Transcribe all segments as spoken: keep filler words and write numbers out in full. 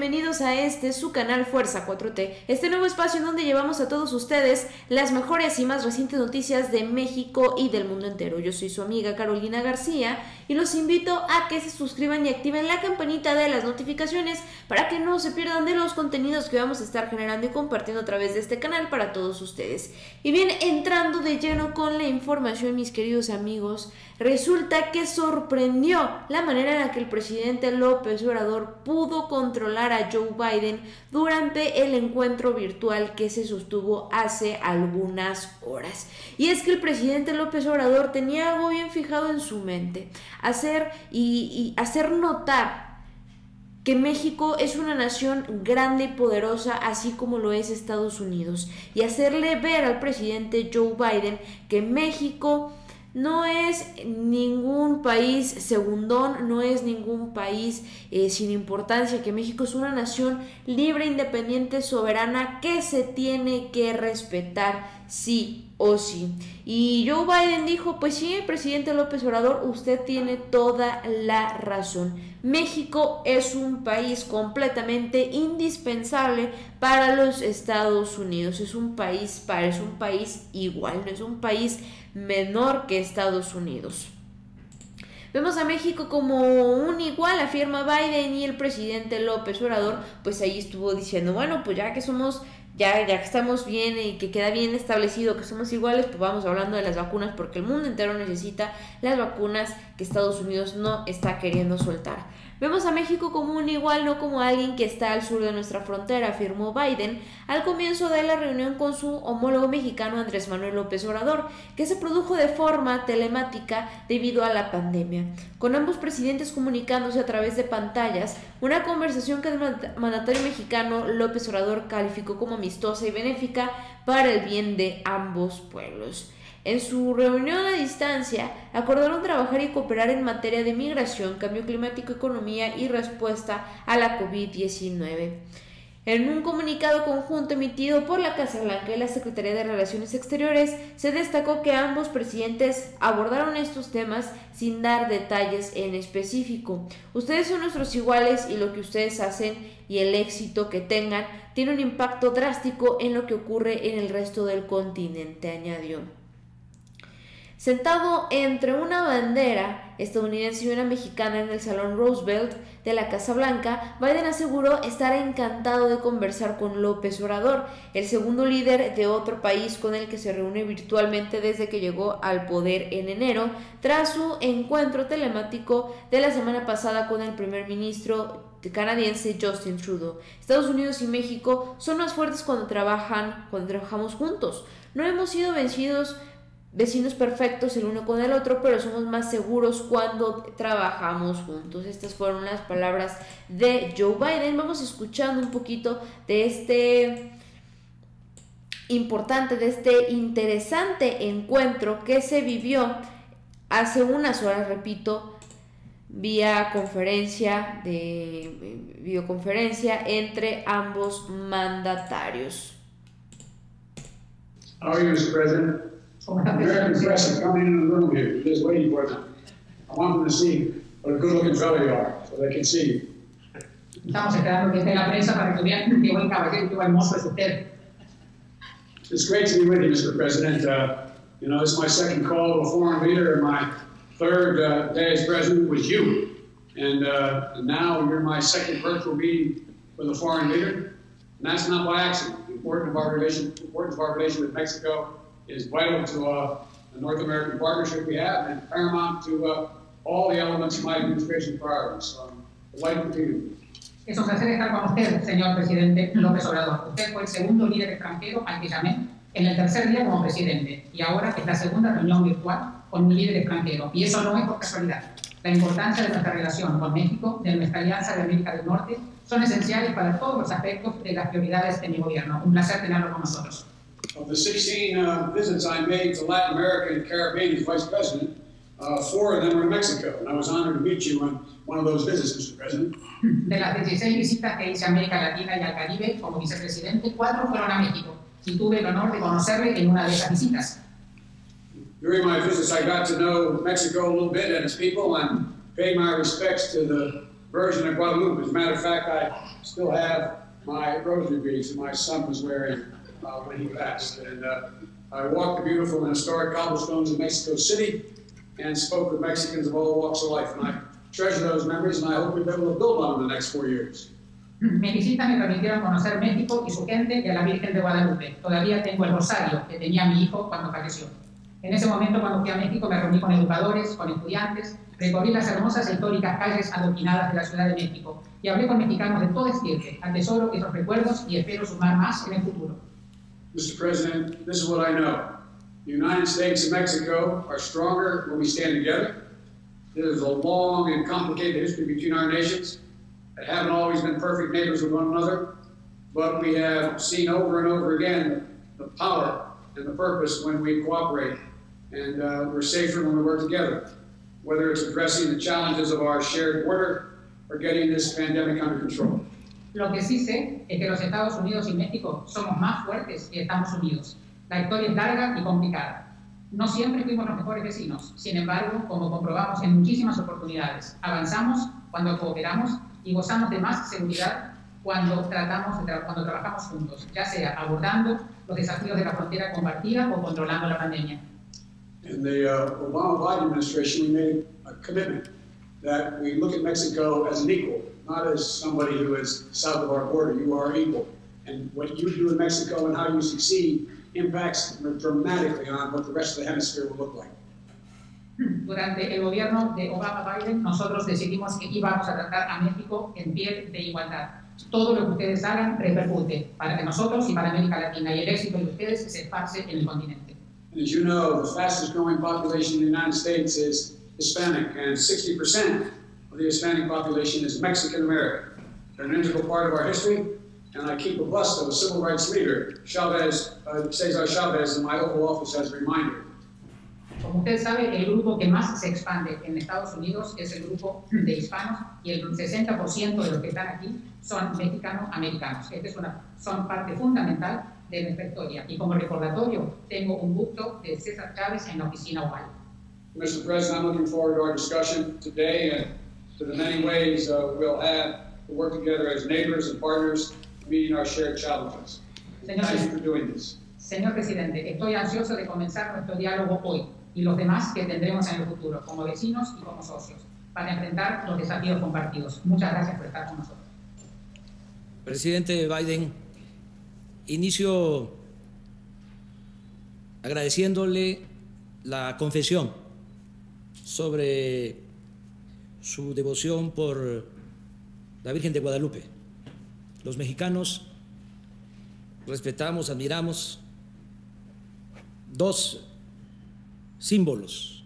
bienvenidos a este, su canal Fuerza cuatro T, este nuevo espacio en donde llevamos a todos ustedes las mejores y más recientes noticias de México y del mundo entero. Yo soy su amiga Carolina García y los invito a que se suscriban y activen la campanita de las notificaciones para que no se pierdan de los contenidos que vamos a estar generando y compartiendo a través de este canal para todos ustedes. Y bien, entrando de lleno con la información, mis queridos amigos, resulta que sorprendió la manera en la que el presidente López Obrador pudo controlar a Joe Biden durante el encuentro virtual que se sostuvo hace algunas horas. Y es que el presidente López Obrador tenía algo bien fijado en su mente, hacer y, y hacer notar que México es una nación grande y poderosa, así como lo es Estados Unidos, y hacerle ver al presidente Joe Biden que México no es ningún país segundón, no es ningún país eh, sin importancia, que México es una nación libre, independiente, soberana, que se tiene que respetar sí o sí. Y Joe Biden dijo, pues sí, presidente López Obrador, usted tiene toda la razón. México es un país completamente indispensable para los Estados Unidos. Es un país para, es un país igual, no es un país menor que Estados Unidos. Vemos a México como un igual, afirma Biden, y el presidente López Obrador pues ahí estuvo diciendo, bueno, pues ya que somos, ya, ya que estamos bien y que queda bien establecido que somos iguales, pues vamos hablando de las vacunas, porque el mundo entero necesita las vacunas que Estados Unidos no está queriendo soltar. Vemos a México como un igual, no como alguien que está al sur de nuestra frontera, afirmó Biden al comienzo de la reunión con su homólogo mexicano Andrés Manuel López Obrador, que se produjo de forma telemática debido a la pandemia, con ambos presidentes comunicándose a través de pantallas, una conversación que el mandatario mexicano López Obrador calificó como amistosa y benéfica para el bien de ambos pueblos. En su reunión a distancia, acordaron trabajar y cooperar en materia de migración, cambio climático, economía y respuesta a la COVID diecinueve. En un comunicado conjunto emitido por la Casa Blanca y la Secretaría de Relaciones Exteriores, se destacó que ambos presidentes abordaron estos temas sin dar detalles en específico. Ustedes son nuestros iguales y lo que ustedes hacen y el éxito que tengan tiene un impacto drástico en lo que ocurre en el resto del continente, añadió. Sentado entre una bandera estadounidense y una mexicana en el Salón Roosevelt de la Casa Blanca, Biden aseguró estar encantado de conversar con López Obrador, el segundo líder de otro país con el que se reúne virtualmente desde que llegó al poder en enero, tras su encuentro telemático de la semana pasada con el primer ministro canadiense Justin Trudeau. Estados Unidos y México son más fuertes cuando trabajan, cuando trabajamos juntos. No hemos sido vencidos vecinos perfectos el uno con el otro, pero somos más seguros cuando trabajamos juntos. Estas fueron las palabras de Joe Biden. Vamos escuchando un poquito de este importante, de este interesante encuentro que se vivió hace unas horas, repito, vía conferencia de videoconferencia entre ambos mandatarios. How are you, mister President? American press are coming in the room here, just waiting for them. I want them to see what a good-looking fellow you are, so they can see you. Estamos esperando que esté la prensa para que vean qué buen caballero, qué buen mozo es usted. It's great to be with you, mister President. Uh, you know, this is my second call to a foreign leader, and my third uh, day as president was you. And, uh, and now you're my second virtual meeting with a foreign leader, and that's not by accident. The importance of our relation, the importance of our relation with Mexico is vital to uh, the North American partnership we have and paramount to uh, all the elements of my administration priorities. So I'm delighted to be with you. Es un placer estar con usted, señor presidente López Obrador. Usted fue el segundo líder extranjero al que llamé en el tercer día como presidente y ahora es la segunda reunión virtual con un líder extranjero. Y eso no es por casualidad. La importancia de nuestra relación con México, de nuestra alianza de América del Norte, son esenciales para todos los aspectos de las prioridades de mi gobierno. Un placer tenerlo con nosotros. Of the sixteen uh, visits I made to Latin America and Caribbean as Vice President, uh, four of them were in Mexico, and I was honored to meet you on one of those visits, mister President. De las dieciséis visitas que hice a América Latina y al Caribe como vicepresidente, cuatro fueron a México, y tuve el honor de conocerle en una de esas visitas. During my visits, I got to know Mexico a little bit and its people, and pay my respects to the version of Guadalupe. As a matter of fact, I still have my rosary beads that my son was wearing uh, when he passed. And uh, I walked the beautiful and historic cobblestones of Mexico City and spoke with Mexicans of all walks of life. And I treasure those memories, and I hope we'll be able to build on them in the next four years. Mi visita me permitieron conocer México y su gente y a la Virgen de Guadalupe. Todavía tengo el rosario que tenía mi hijo cuando falleció. En ese momento, cuando fui a México, me reuní con educadores, con estudiantes, recorrí las hermosas e históricas calles adoquinadas de la Ciudad de México y hablé con mexicanos de todo estirpe. Atesoro esos recuerdos y espero sumar más en el futuro. Mister President, this is what I know. The United States and Mexico are stronger when we stand together. There's a long and complicated history between our nations that haven't always been perfect neighbors with one another, but we have seen over and over again the power and the purpose when we cooperate, and uh, we're safer when we work together, whether it's addressing the challenges of our shared border or getting this pandemic under control. Lo que sí sé es que los Estados Unidos y México somos más fuertes y estamos unidos. La historia es larga y complicada. No siempre fuimos los mejores vecinos, sin embargo, como comprobamos en muchísimas oportunidades, avanzamos cuando cooperamos y gozamos de más seguridad cuando, tratamos de tra cuando trabajamos juntos, ya sea abordando los desafíos de la frontera compartida o controlando la pandemia. In the uh, Obama-Biden administration, we made a commitment that we look at Mexico as an equal, not as somebody who is south of our border. You are equal. And what you do in Mexico and how you succeed impacts dramatically on what the rest of the hemisphere will look like. Durante el gobierno de Obama-Biden, nosotros decidimos que íbamos a tratar a México en pie de igualdad. Todo lo que ustedes hagan repercute para nosotros y para América Latina, y el éxito de ustedes se esparce en el continente. And as you know, the fastest growing population in the United States is Hispanic, and sixty percent of the Hispanic population is Mexican American. They're an integral part of our history, and I keep a bust of a civil rights leader, Chavez, uh, Cesar Chavez, in my Oval Office as a reminder. Como usted sabe, el grupo que más se expande en Estados Unidos es el grupo de hispanos, y el sesenta por ciento de los que están aquí son mexicano-americanos. Esta es una, son parte fundamental de nuestra historia. Y como recordatorio, tengo un busto de César Chávez en la oficina oval. Mister President, I'm looking forward to our discussion today and to the many ways uh, we'll have to work together as neighbors and partners, meeting our shared challenges. Señor, Thank you for doing this. Señor Presidente, estoy ansioso de comenzar nuestro diálogo hoy y los demás que tendremos en el futuro, como vecinos y como socios, para enfrentar los desafíos compartidos. Muchas gracias por estar con nosotros. Presidente Biden, inicio agradeciéndole la confesión sobre su devoción por la Virgen de Guadalupe. Los mexicanos respetamos, admiramos dos símbolos.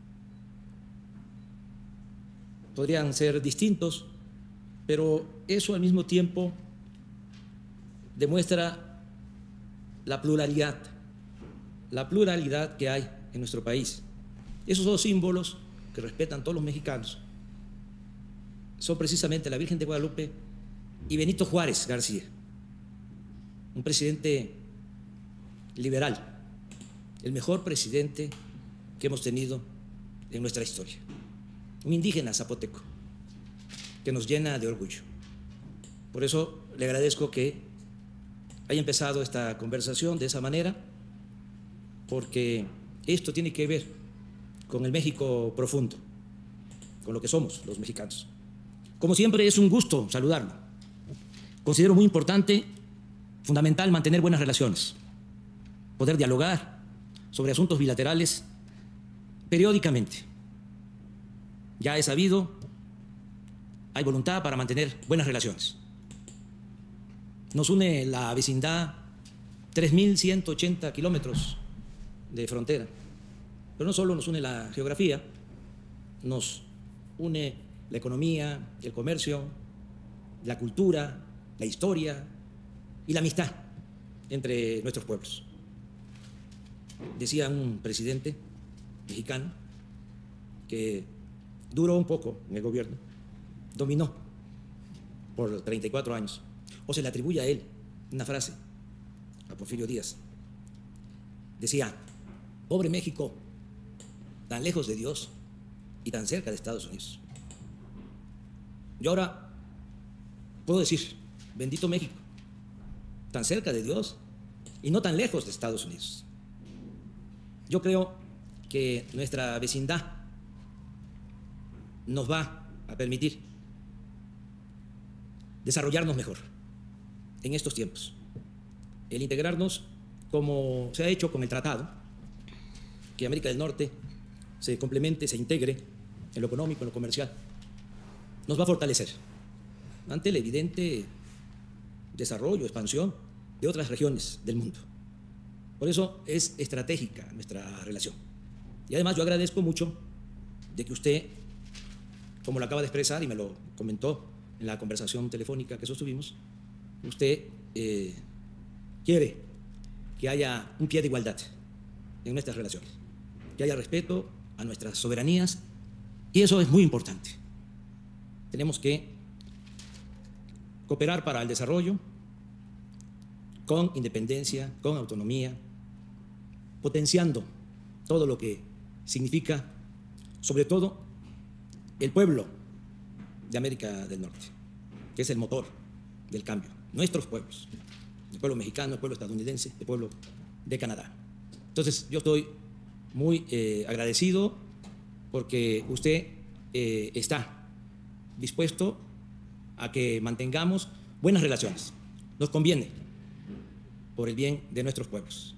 Podrían ser distintos, pero eso al mismo tiempo demuestra la pluralidad, la pluralidad que hay en nuestro país. Esos dos símbolos que respetan todos los mexicanos son precisamente la Virgen de Guadalupe y Benito Juárez García, un presidente liberal, el mejor presidente que hemos tenido en nuestra historia, un indígena zapoteco que nos llena de orgullo. Por eso le agradezco que haya empezado esta conversación de esa manera, porque esto tiene que ver con el México profundo, con lo que somos los mexicanos. Como siempre, es un gusto saludarlo. Considero muy importante, fundamental, mantener buenas relaciones, poder dialogar sobre asuntos bilaterales periódicamente. Ya he sabido, hay voluntad para mantener buenas relaciones. Nos une la vecindad, tres mil ciento ochenta kilómetros de frontera. Pero no solo nos une la geografía, nos une la economía, el comercio, la cultura, la historia y la amistad entre nuestros pueblos. Decía un presidente mexicano que duró un poco en el gobierno, dominó por treinta y cuatro años, o se le atribuye a él una frase, a Porfirio Díaz. Decía: pobre México, tan lejos de Dios y tan cerca de Estados Unidos. Yo ahora puedo decir, bendito México, tan cerca de Dios y no tan lejos de Estados Unidos. Yo creo que nuestra vecindad nos va a permitir desarrollarnos mejor en estos tiempos. El integrarnos, como se ha hecho con el tratado, que América del Norte se complemente, se integre en lo económico, en lo comercial, nos va a fortalecer ante el evidente desarrollo, expansión de otras regiones del mundo. Por eso es estratégica nuestra relación. Y además yo agradezco mucho de que usted, como lo acaba de expresar y me lo comentó en la conversación telefónica que sostuvimos, usted eh, quiere que haya un pie de igualdad en nuestras relaciones, que haya respeto a nuestras soberanías, y eso es muy importante. Tenemos que cooperar para el desarrollo con independencia, con autonomía, potenciando todo lo que significa, sobre todo, el pueblo de América del Norte, que es el motor del cambio, nuestros pueblos, el pueblo mexicano, el pueblo estadounidense, el pueblo de Canadá. Entonces, yo estoy muy eh, agradecido porque usted eh, está dispuesto a que mantengamos buenas relaciones. Nos conviene por el bien de nuestros pueblos.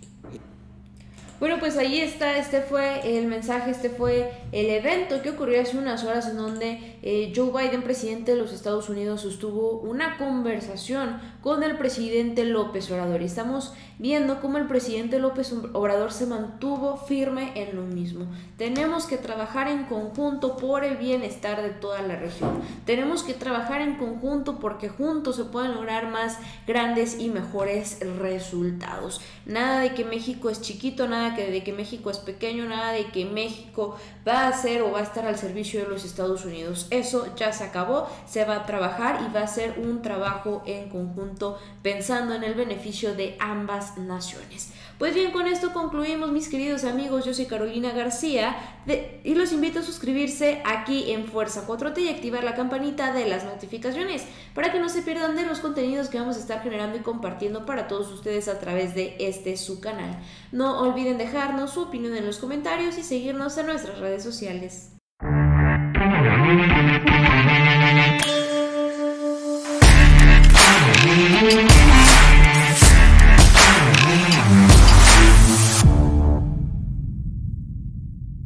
Bueno, pues ahí está, este fue el mensaje, este fue el evento que ocurrió hace unas horas en donde eh, Joe Biden, presidente de los Estados Unidos, sostuvo una conversación con el presidente López Obrador. Y estamos viendo cómo el presidente López Obrador se mantuvo firme en lo mismo. Tenemos que trabajar en conjunto por el bienestar de toda la región. Tenemos que trabajar en conjunto porque juntos se pueden lograr más grandes y mejores resultados. Nada de que México es chiquito, nada que de que México es pequeño, nada de que México va a ser o va a estar al servicio de los Estados Unidos. Eso ya se acabó, se va a trabajar y va a ser un trabajo en conjunto pensando en el beneficio de ambas naciones. Pues bien, con esto concluimos, mis queridos amigos. Yo soy Carolina García de, y los invito a suscribirse aquí en Fuerza cuatro T y activar la campanita de las notificaciones para que no se pierdan de los contenidos que vamos a estar generando y compartiendo para todos ustedes a través de este su canal. No olviden dejarnos su opinión en los comentarios y seguirnos en nuestras redes sociales.